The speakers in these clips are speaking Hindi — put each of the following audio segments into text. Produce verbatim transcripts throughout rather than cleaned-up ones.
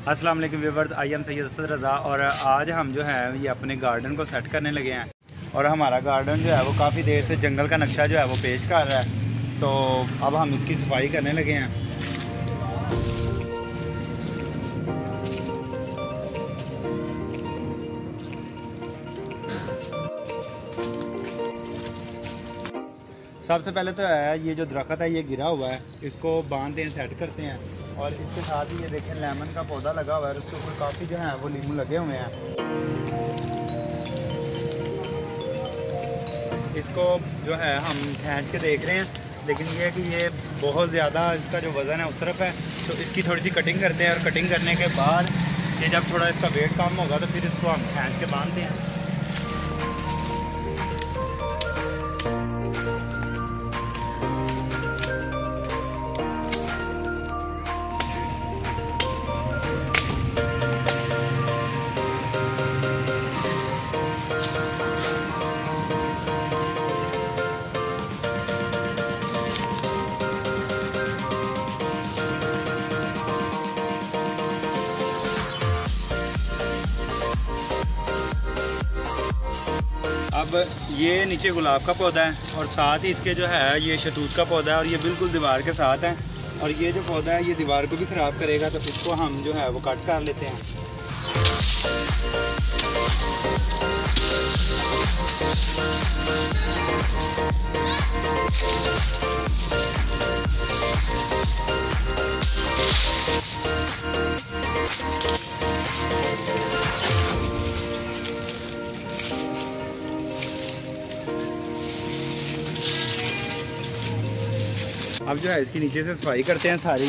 अस्सलाम वालेकुम viewers, I am Syed Asad Raza और आज हम जो है ये अपने गार्डन को सेट करने लगे हैं। और हमारा गार्डन जो है वो काफ़ी देर से जंगल का नक्शा जो है वो पेश कर रहा है, तो अब हम इसकी सफाई करने लगे हैं। सबसे पहले तो है ये जो दरख्त है ये गिरा हुआ है, इसको बांधते हैं, सेट करते हैं। और इसके साथ ही ये देखें लेमन का पौधा लगा हुआ है, उसके ऊपर काफ़ी जो है वो नींबू लगे हुए हैं। इसको जो है हम खींच के देख रहे हैं, लेकिन ये है कि ये बहुत ज़्यादा इसका जो वज़न है उस तरफ है, तो इसकी थोड़ी सी कटिंग करते हैं। और कटिंग करने के बाद ये जब थोड़ा इसका वेट कम होगा तो फिर इसको हम खींच के बांधते हैं। अब ये नीचे गुलाब का पौधा है और साथ ही इसके जो है ये शतूत का पौधा है, और ये बिल्कुल दीवार के साथ है। और ये जो पौधा है ये दीवार को भी ख़राब करेगा, तो इसको हम जो है वो कट कर लेते हैं। अब जो है इसकी नीचे से सफाई करते हैं सारी।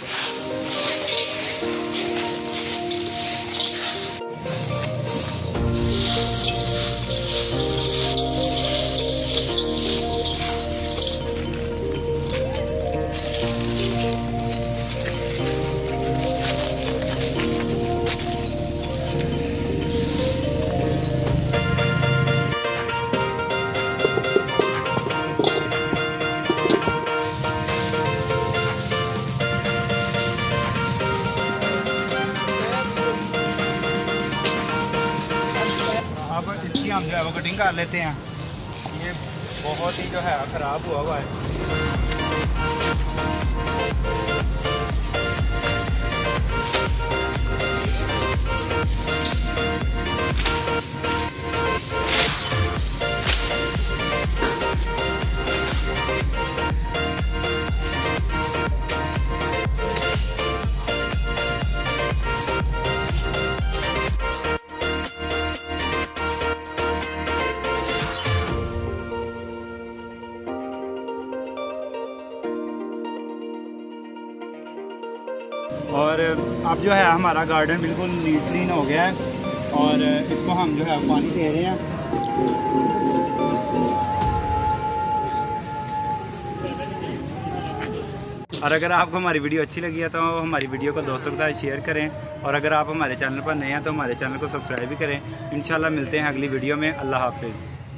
अब इसकी हम जो है वो कटिंग कर लेते हैं। ये बहुत ही जो है ख़राब हुआ हुआ है। और अब जो है हमारा गार्डन बिल्कुल नीट क्लीन हो गया है, और इसको हम जो है पानी दे रहे हैं। और अगर आपको हमारी वीडियो अच्छी लगी है तो हमारी वीडियो को दोस्तों के साथ शेयर करें, और अगर आप हमारे चैनल पर नए हैं तो हमारे चैनल को सब्सक्राइब भी करें। इंशाल्लाह मिलते हैं अगली वीडियो में। अल्लाह हाफिज़।